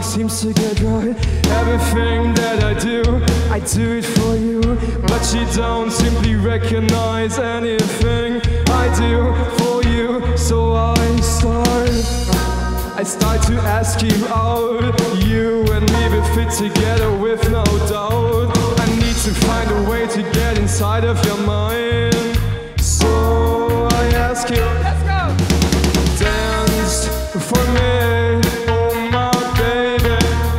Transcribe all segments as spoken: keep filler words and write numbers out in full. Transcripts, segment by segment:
seems to get right. Everything that I do, I do it for you, but you don't simply recognize anything I do for you. So I start, I start to ask you out. You and me will fit together with no doubt. I need to find a way to get inside of your mind. So I ask you, let's go! Dance for me, oh my baby.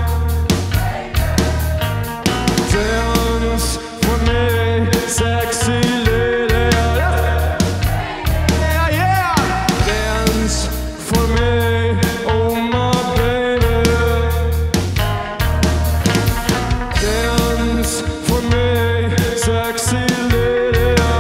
Dance for me, sexy lady. Yeah, yeah! Dance for me, oh my baby. Dance for me, sexy lady.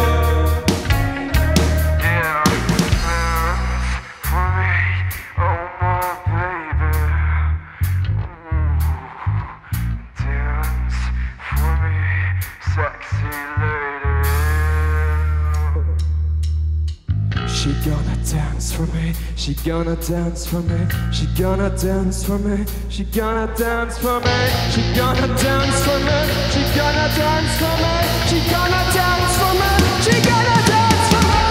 She gonna dance for me, she gonna dance for me, she gonna dance for me, she gonna dance for me, she gonna dance for me, she gonna dance for me, she gonna dance for me, she gonna dance for me.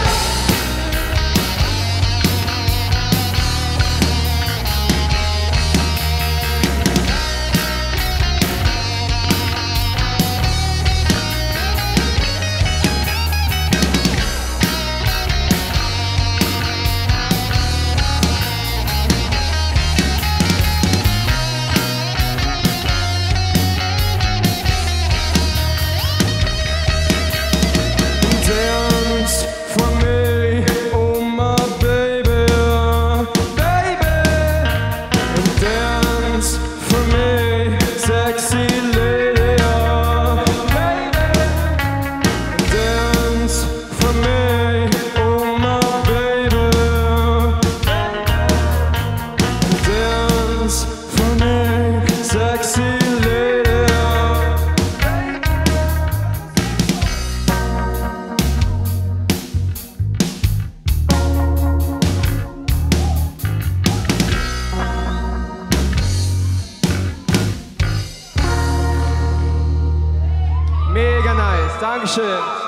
Dance for me, oh my baby, baby. And dance for me, sexy lady, baby. And dance for me, oh my baby. And dance for me, sexy lady. Mega nice, Dankeschön.